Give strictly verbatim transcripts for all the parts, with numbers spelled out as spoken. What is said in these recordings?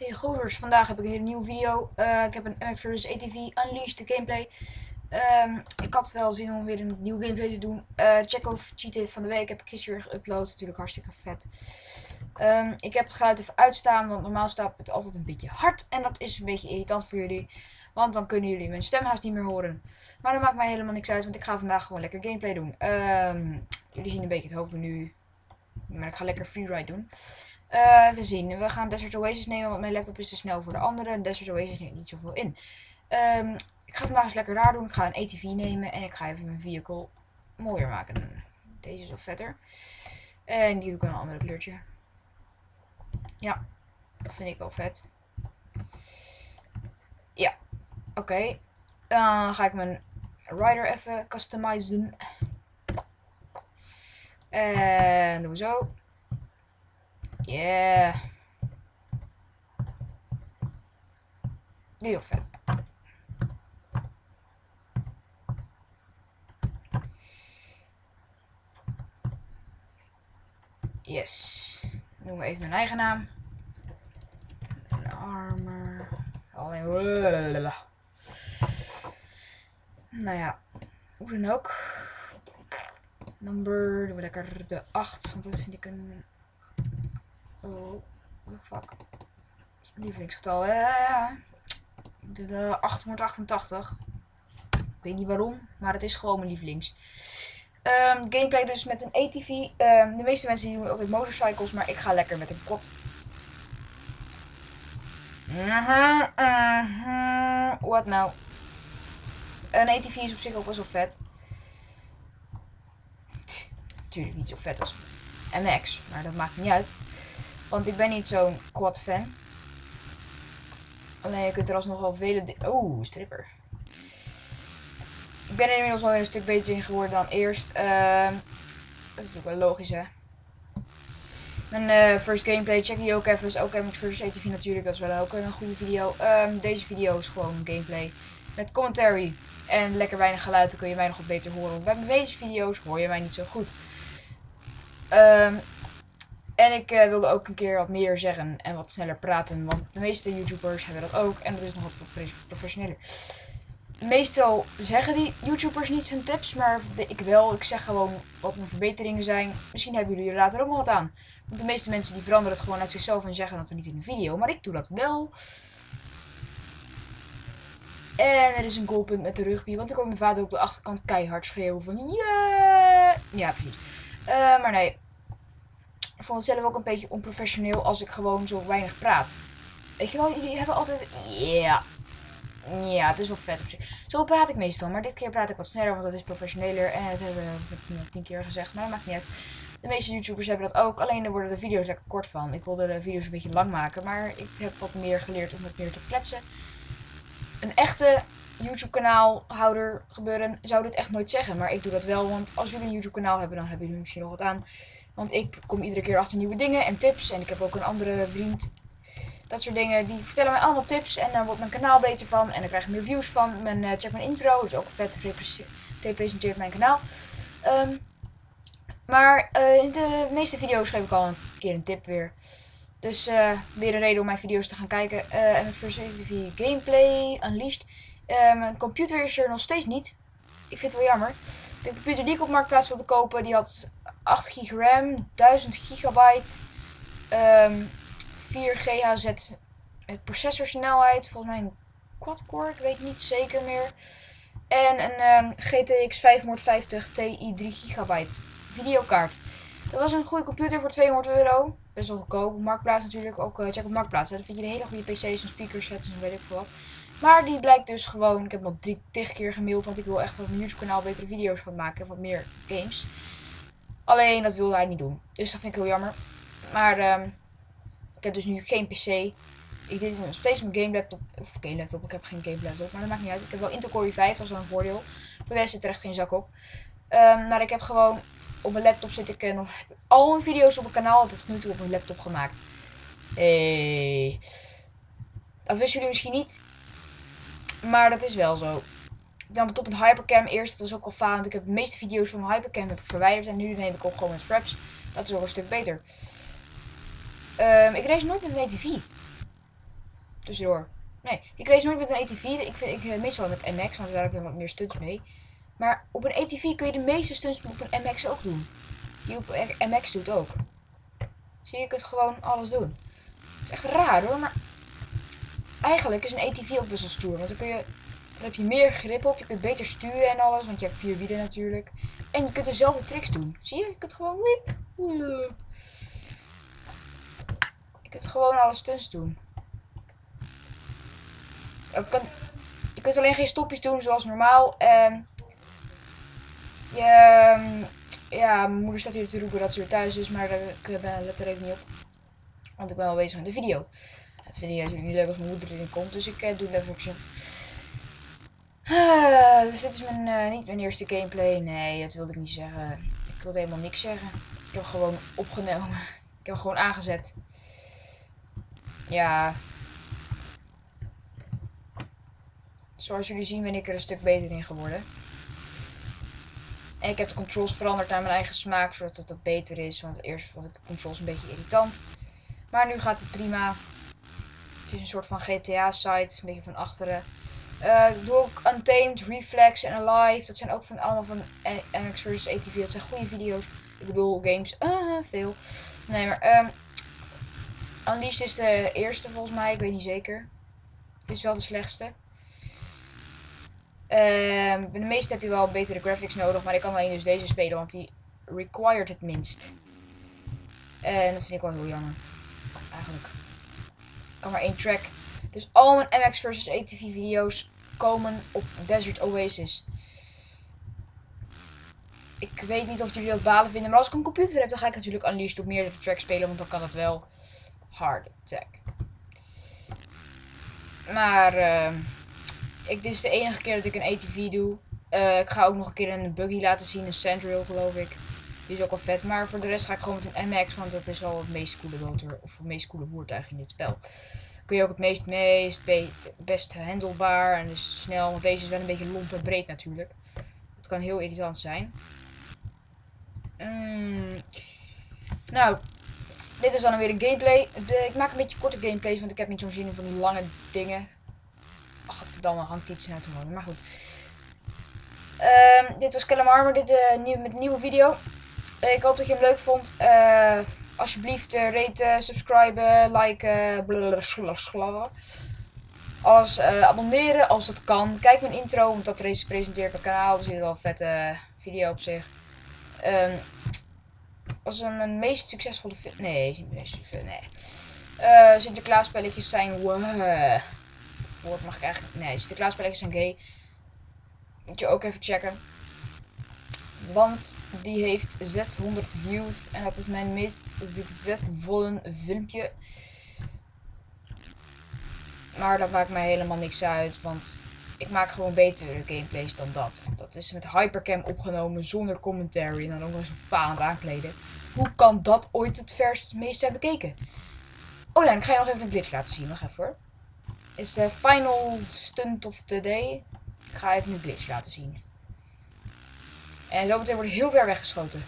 Hey gozers, vandaag heb ik een hele nieuwe video. Uh, ik heb een M X versus. A T V Unleashed de gameplay. Um, ik had wel zin om weer een nieuwe gameplay te doen. Uh, check of cheat van de week heb ik gisteren weer geüpload. Natuurlijk hartstikke vet. Um, ik heb het geluid even uitstaan, want normaal staat het altijd een beetje hard. En dat is een beetje irritant voor jullie. Want dan kunnen jullie mijn stem haast niet meer horen. Maar dat maakt mij helemaal niks uit, want ik ga vandaag gewoon lekker gameplay doen. Um, jullie zien een beetje het hoofdmenu. Maar ik ga lekker freeride doen. Uh, we zien, we gaan Desert Oasis nemen, want mijn laptop is te snel voor de andere. Desert Oasis neemt niet zoveel in. Um, ik ga vandaag eens lekker raar doen. Ik ga een A T V nemen en ik ga even mijn vehicle mooier maken. Deze is wel vetter. En die doe ik een ander kleurtje. Ja, dat vind ik wel vet. Ja, oké. Okay. Dan ga ik mijn rider even customizen. En doen we zo. Yeah. Die is vet. Yes. Noem maar even mijn eigen naam. Armor. Alleen. Nou ja. Hoe dan ook. Number. Doen we lekker de acht. Want dat vind ik een. Oh. What the fuck. Lievelingsgetal. Eh. De, de achthonderdachtentachtig. Ik weet niet waarom. Maar het is gewoon mijn lievelings. Um, gameplay dus met een A T V. Um, de meeste mensen doen altijd motorcycles, maar ik ga lekker met een kot. Uh-huh, uh-huh. Wat nou? Een A T V is op zich ook wel zo vet. Tuurlijk niet zo vet als M X, maar dat maakt niet uit. Want ik ben niet zo'n quad fan. Alleen je kunt er alsnog wel vele... Oeh, stripper. Ik ben er inmiddels al een stuk beter in geworden dan eerst. Uh, dat is natuurlijk wel logisch, hè. Mijn uh, first gameplay, check die ook even. Is ook M X versus. A T V natuurlijk. Dat is wel ook een goede video. Um, deze video is gewoon een gameplay met commentary. En lekker weinig geluid. Dan kun je mij nog wat beter horen. Bij deze video's hoor je mij niet zo goed. Um, en ik uh, wilde ook een keer wat meer zeggen. En wat sneller praten. Want de meeste YouTubers hebben dat ook. En dat is nog wat professioneler. Meestal zeggen die YouTubers niet zijn tips, maar ik wel. Ik zeg gewoon wat mijn verbeteringen zijn. Misschien hebben jullie er later ook nog wat aan. Want de meeste mensen die veranderen het gewoon uit zichzelf en zeggen dat er niet in een video. Maar ik doe dat wel. En er is een goalpunt met de rugby. Want ik hoor mijn vader op de achterkant keihard schreeuwen van yeah! Ja, precies. Uh, maar nee. Ik vond het zelf ook een beetje onprofessioneel als ik gewoon zo weinig praat. Weet je wel, jullie hebben altijd... Yeah. Ja, het is wel vet op zich. Zo praat ik meestal, maar dit keer praat ik wat sneller, want dat is professioneler. En dat, hebben, dat heb ik nu al tien keer gezegd, maar dat maakt niet uit. De meeste YouTubers hebben dat ook, alleen er worden de video's lekker kort van. Ik wilde de video's een beetje lang maken, maar ik heb wat meer geleerd om wat meer te kletsen. Een echte YouTube-kanaalhouder gebeuren zou dit echt nooit zeggen, maar ik doe dat wel, want als jullie een YouTube-kanaal hebben, dan hebben jullie misschien nog wat aan. Want ik kom iedere keer achter nieuwe dingen en tips, en ik heb ook een andere vriend... Dat soort dingen, die vertellen mij allemaal tips en dan wordt mijn kanaal beter van en dan krijg ik meer views van. Mijn, uh, check mijn intro, dat is ook vet, representeert mijn kanaal. Um, maar uh, in de meeste video's geef ik al een keer een tip weer. Dus uh, weer een reden om mijn video's te gaan kijken. Uh, en het First A T V Gameplay Unleashed. Uh, mijn computer is er nog steeds niet. Ik vind het wel jammer. De computer die ik op Marktplaats wilde kopen, die had acht gig RAM, duizend gigabyte. Um, vier G H Z met processorsnelheid. Volgens mij een quad-core, ik weet niet zeker meer. En een um, G T X vijfhonderdvijftig Ti drie gigabyte videokaart. Dat was een goede computer voor tweehonderd euro. Best wel goedkoop. Marktplaats natuurlijk. Ook uh, check op Marktplaats. Hè. Dan vind je een hele goede P C's en speakers sets en weet ik veel wat. Maar die blijkt dus gewoon... Ik heb hem al drie, tig keer gemaild. Want ik wil echt op mijn YouTube kanaal betere video's gaan maken. En wat meer games. Alleen dat wilde hij niet doen. Dus dat vind ik heel jammer. Maar... Um, Ik heb dus nu geen P C. Ik deed nog steeds mijn game laptop. Of game laptop, ik heb geen game laptop. Maar dat maakt niet uit. Ik heb wel Intel Core i vijf, dat is wel een voordeel. Voor de rest zit er echt geen zak op. Um, maar ik heb gewoon... Op mijn laptop zit ik uh, nog... Al mijn video's op mijn kanaal heb ik tot nu toe op mijn laptop gemaakt. Hey. Dat wisten jullie misschien niet. Maar dat is wel zo. Dan op een Hypercam eerst, dat was ook al falend. Ik heb de meeste video's van mijn Hypercam heb ik verwijderd. En nu neem ik op gewoon met fraps. Dat is ook een stuk beter. Um, ik race nooit met een A T V. Tussendoor. Nee, ik race nooit met een A T V. Ik vind ik meestal met M X, want daar heb ik wat meer stunts mee. Maar op een A T V kun je de meeste stunts op een M X ook doen. Die op M X doet ook. Zie je, je kunt gewoon alles doen. Dat is echt raar hoor, maar eigenlijk is een A T V ook best wel stoer. Want dan, kun je, dan heb je meer grip op, je kunt beter sturen en alles, want je hebt vier wielen natuurlijk. En je kunt dezelfde tricks doen. Zie je, je kunt gewoon... Je kunt gewoon alle stunts doen. Je, kan, je kunt alleen geen stopjes doen zoals normaal. En je, ja, mijn moeder staat hier te roepen dat ze weer thuis is, maar ik ben, let er even niet op. Want ik ben wel bezig met de video. Het vind ik natuurlijk niet leuk als mijn moeder erin komt, dus ik uh, doe het even even. Uh, dus dit is mijn, uh, niet mijn eerste gameplay. Nee, dat wilde ik niet zeggen. Ik wilde helemaal niks zeggen. Ik heb hem gewoon opgenomen. Ik heb hem gewoon aangezet. Ja. Zoals jullie zien ben ik er een stuk beter in geworden. En ik heb de controls veranderd naar mijn eigen smaak, zodat het wat beter is. Want eerst vond ik de controls een beetje irritant. Maar nu gaat het prima. Het is een soort van G T A-site, een beetje van achteren. Uh, ik doe ook Untamed, Reflex en Alive. Dat zijn ook van allemaal van M X versus A T V. Dat zijn goede video's. Ik bedoel, games. Uh, veel. Nee, maar... Um, Unleashed is de eerste volgens mij. Ik weet niet zeker. Het is wel de slechtste. Uh, de meeste heb je wel betere graphics nodig. Maar ik kan alleen dus deze spelen. Want die required het minst. En dat vind ik wel heel jammer. Eigenlijk. Ik kan maar één track. Dus al mijn M X versus A T V video's komen op Desert Oasis. Ik weet niet of jullie dat balen vinden. Maar als ik een computer heb, dan ga ik natuurlijk Unleashed op meerdere tracks spelen. Want dan kan dat wel. Hard attack. Maar uh, ik, dit is de enige keer dat ik een A T V doe. Uh, ik ga ook nog een keer een buggy laten zien. Een Sandrail geloof ik. Die is ook wel vet. Maar voor de rest ga ik gewoon met een M X. Want dat is wel het meest coole motor. Of het meest coole voertuig in dit spel. Kun je ook het meest meest best handelbaar. En dus snel. Want deze is wel een beetje lomp en breed natuurlijk. Het kan heel irritant zijn. Mm. Nou. Dit is dan weer een gameplay. Ik maak een beetje korte gameplays. Want ik heb niet zo'n zin in van die lange dingen. Ach, godverdamme, hangt iets uit te horen. Maar goed. Um, dit was Callum Armour. Dit uh, nieuw, met een nieuwe video. Uh, ik hoop dat je hem leuk vond. Uh, alsjeblieft, uh, rate, subscriben, liken, blablabla. Alles uh, abonneren als het kan. Kijk mijn intro, want dat presenteert mijn kanaal. Er zit wel een vette video op zich. Um, als een, een meest succesvolle film. Nee, niet meest succesvolle. Nee. Uh, Sinterklaas spelletjes zijn. Wow. Woord mag ik eigenlijk. Nee, Sinterklaas spelletjes zijn gay. Moet je ook even checken. Want die heeft zeshonderd views. En dat is mijn meest succesvolle filmpje. Maar dat maakt mij helemaal niks uit. Want ik maak gewoon betere gameplays dan dat. Dat is met Hypercam opgenomen zonder commentary. En dan ook nog eens een falend aankleden. Hoe kan dat ooit het verst meest zijn bekeken? Oh ja, en ik ga je nog even een glitch laten zien. Wacht even hoor. Is de final stunt of the day. Ik ga even een glitch laten zien. En zo meteen wordt heel ver weggeschoten.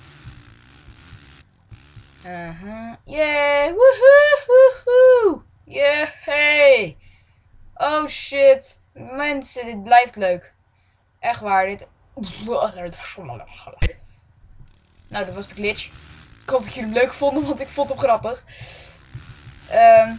Uh-huh. Yeah! Woehoe! Yeah! Hey! Oh shit! Mensen, dit blijft leuk. Echt waar, dit... Nou, dat was de glitch. Ik hoop dat jullie hem leuk vonden, want ik vond hem grappig. Um,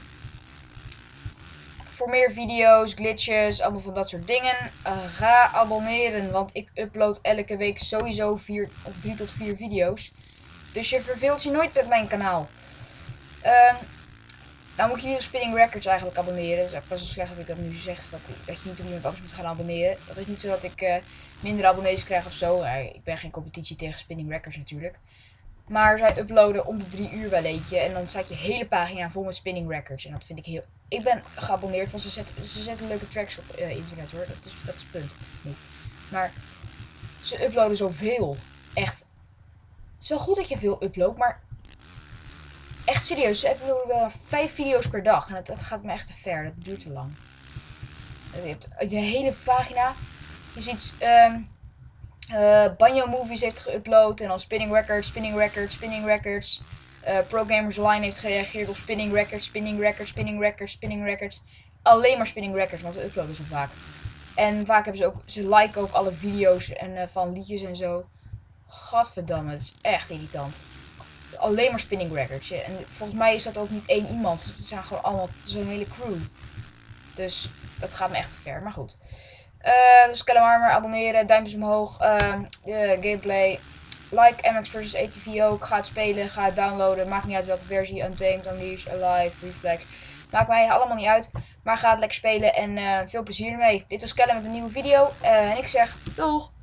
voor meer video's, glitches, allemaal van dat soort dingen. Uh, ga abonneren, want ik upload elke week sowieso vier of drie tot vier video's. Dus je verveelt je nooit met mijn kanaal. Um, nou moet je niet op Spinning Records eigenlijk abonneren. Het is echt best wel slecht dat ik dat nu zeg. Dat, dat je niet op iemand anders moet gaan abonneren. Dat is niet zo dat ik uh, minder abonnees krijg of zo. Uh, ik ben geen competitie tegen Spinning Records natuurlijk. Maar zij uploaden om de drie uur wel eentje. En dan staat je hele pagina vol met Spinning Records. En dat vind ik heel... Ik ben geabonneerd, want ze zetten, ze zetten leuke tracks op uh, internet hoor. Dat is, dat is het punt. Niet. Maar ze uploaden zoveel. Echt. Het is wel goed dat je veel uploadt, maar... Echt serieus, ze uploaden wel vijf video's per dag. En dat, dat gaat me echt te ver. Dat duurt te lang. Je hebt je hele pagina. Je ziet... Um, Uh, Banjo Movies heeft geüpload. En dan Spinning Records, Spinning Records, Spinning Records. Uh, Pro Gamers Online heeft gereageerd op Spinning Records, Spinning Records, Spinning Records, Spinning Records. Alleen maar Spinning Records, want ze uploaden zo vaak. En vaak hebben ze ook, ze liken ook alle video's en, uh, van liedjes en zo. Gadverdamme, het is echt irritant. Alleen maar Spinning Records. Ja. En volgens mij is dat ook niet één iemand. Het zijn gewoon allemaal zo'n hele crew. Dus dat gaat me echt te ver. Maar goed. Uh, dus Kellemarmer, abonneren, duimpjes omhoog. Uh, uh, gameplay. Like M X versus A T V ook. Ga het spelen, ga het downloaden. Maakt niet uit welke versie. Untamed, Unleashed, Alive, Reflex. Maakt mij allemaal niet uit. Maar ga het lekker spelen en uh, veel plezier ermee. Dit was Kelle met een nieuwe video. Uh, en ik zeg doeg!